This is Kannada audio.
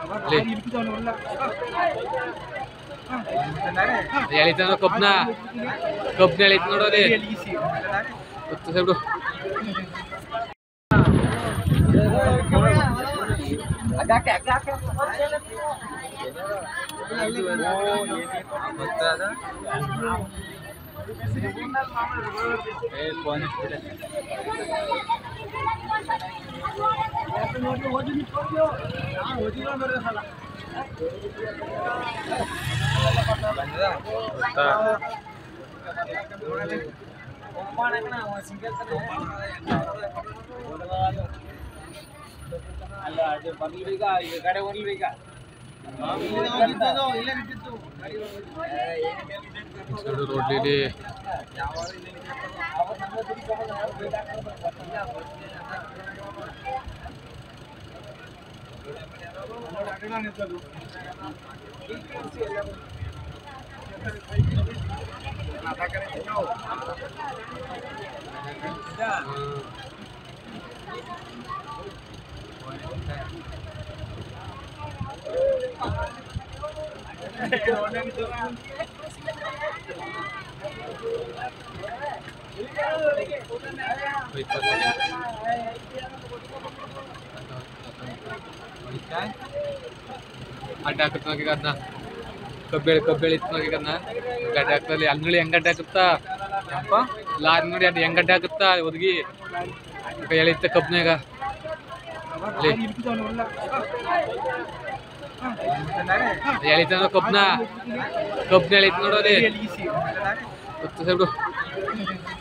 ಎಳಿತ ಕಬ್ನ ಕಬ್ನ ಎಳಿತ ನೋಡೋದೇ ಸೈಡು रोडली ಅಡ್ಡ ಹಾಕತ್ ನೋಗಿ ಅದನ್ನ ಕಬ್ಬೇಳಿ ಇತ್ತು ನೋಗಿ ಅದನ್ನ ಗಡ್ಡೆ ಹಾಕ್ತಲ್ಲಿ ಅಲ್ಲಿ ನೋಡಿ ಹೆಂಗ್ ಗಡ್ಡೆ ಹಾಕುತ್ತಾ ಲಾರಿ ನೋಡಿ ಅದು ಹೆಂಗ್ ಗಡ್ಡೆ ಹಾಕುತ್ತಾ ಒದಗಿ ಎಳಿತ ಕಬ್ನಾಗ ಎಳಿತ ಕಬ್ನ ಎಳಿತ ನೋಡೋದೇ ಸೈಡು